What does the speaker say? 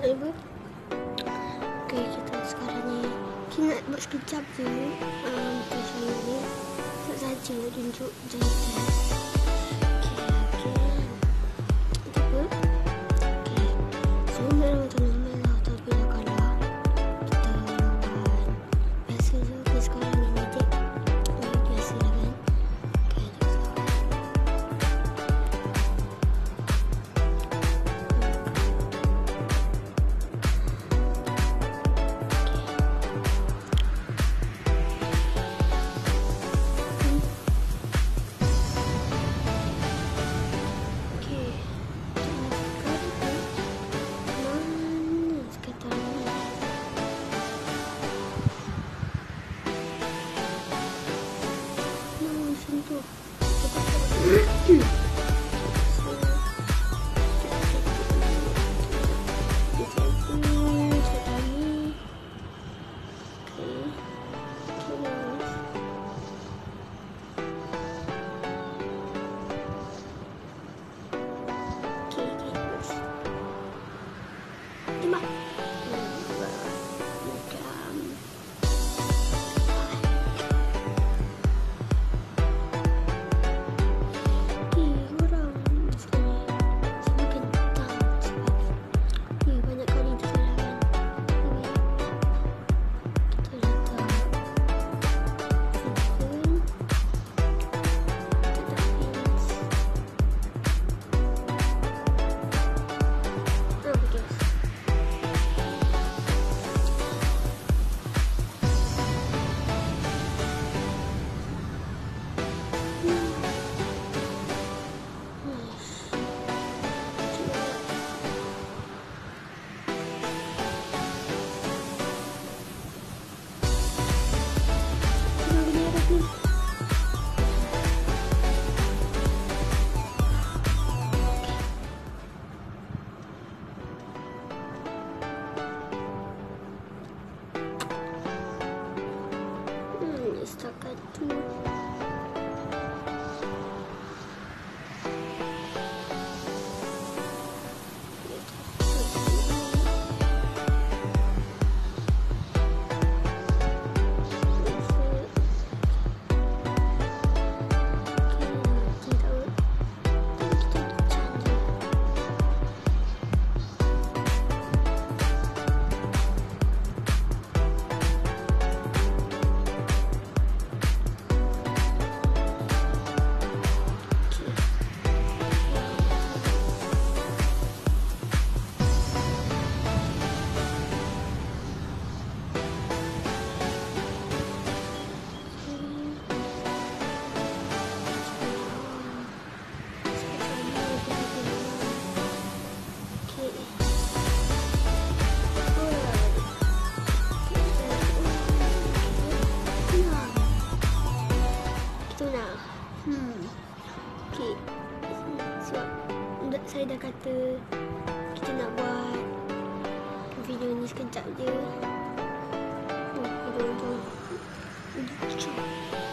Ibu. Okay, kita sekarang ni kita nak buat sekejap je tulisan ni. Tak saja tunjuk jahitan. Okay. Okay. So, memang normal lah. Tapi lah kalau kita buat biasa je. Okay, sekarang ni medek. Biasa lah kan. Okay, setakat tu. Okay. Sebab saya dah kata kita nak buat video ni sekejap je. Oh, jom.